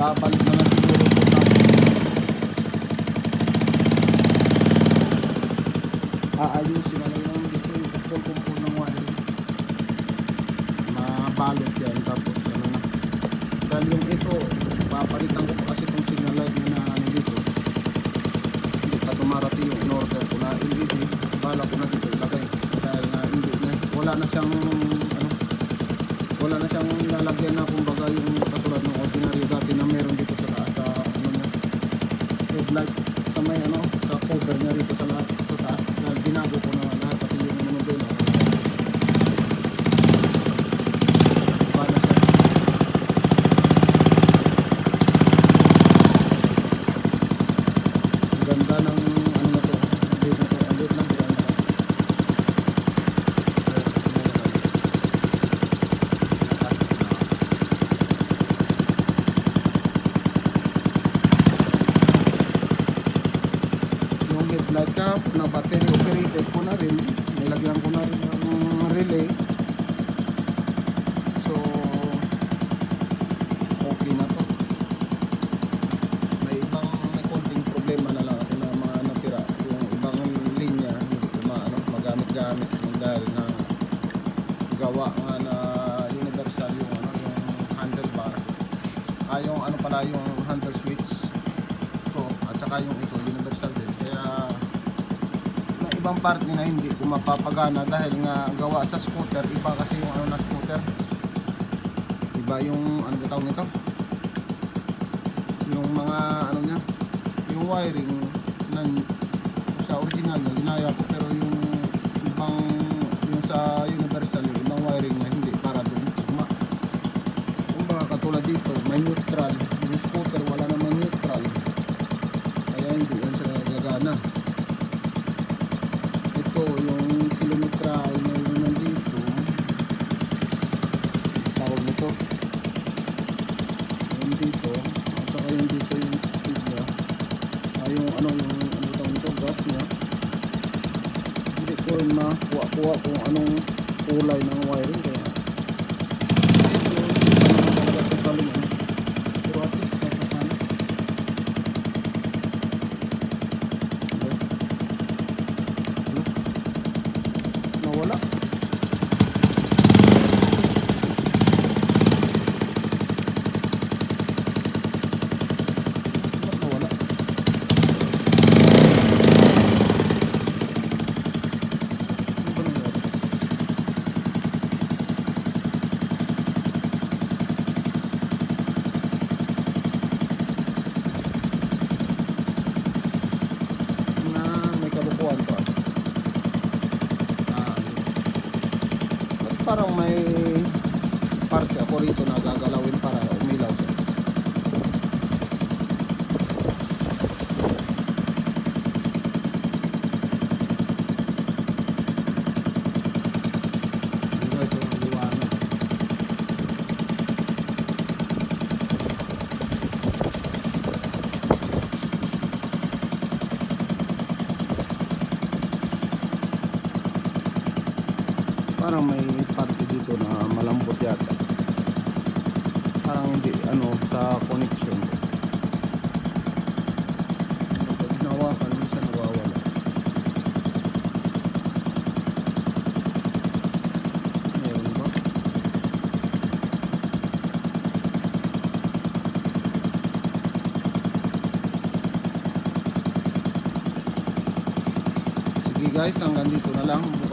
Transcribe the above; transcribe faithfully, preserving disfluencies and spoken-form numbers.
babalik na lang siguro ito na aayusin na lang yung dito yung kumpul-kumpul ng wiring, mabalot yan. Tapos ano na, dahil yung ito papalitan ko kasi itong signal light na ano dito, hindi pa dumarating yung in order ko na L E D. Bala ko na dito ilagay dahil na hindi na, wala na siyang ano, wala na siyang lalagyan na kumbaga yung katulad ng ordinary dati na meron dito sa taas sa ano niya, headlight sa may ano, sa cover niya rito sa lahat sa taas. Dahil binago ko na lahat pati yung monobelo ba na siya. Ganda ng ano na to, update na to, update lang po ang lakas. Yung headlight cap na battery operated ko na rin, nilagyan ko na rin ng relay, so okay na to. May ibang may konting problema na lang ako na mga natira, yung ibang linya hindi ko maano magamit-gamit dahil na gawa nga na universal yung ano, yung handlebar, ah yung ano pala yung handle switch to, at saka yung ito universal din, kaya may ibang part na hindi ko mapapagana dahil nga gawa sa scooter. Iba kasi yung ano na scooter, iba yung ano ba tawag nito, yung mga ano niya, yung wiring na sa original na ginaya ko, pero yung ibang yung sa universal yung ibang wiring na hindi para doon tugma. Kung baka katulad dito may neutral, yung scooter wala namang neutral, kaya hindi yan siya gagana. Ito yung kilometral na yung nandito, tawag nito yung dito, at saka yung dito yung speed niya, ay yung ano yung ano tawag nito, gas niya. Hindi ko rin makuha-kuha kung anong kulay ng wiring, kaya ito yung ano talaga totalin eh. Pero at least kahit paano nawala. Ba't nawala? Ano ba nangyari? Na may kalukuhan pa. Ah, yun. Ba't parang may parte ako rito na gagalawin para umilaw siya. Yun guys, yung liwanag. Parang may parte dito na malambot yata, parang hindi ano sa connection ko. Kapag hinawakan minsan nawawala. Meron ba? Sige guys, hanggang dito na lang.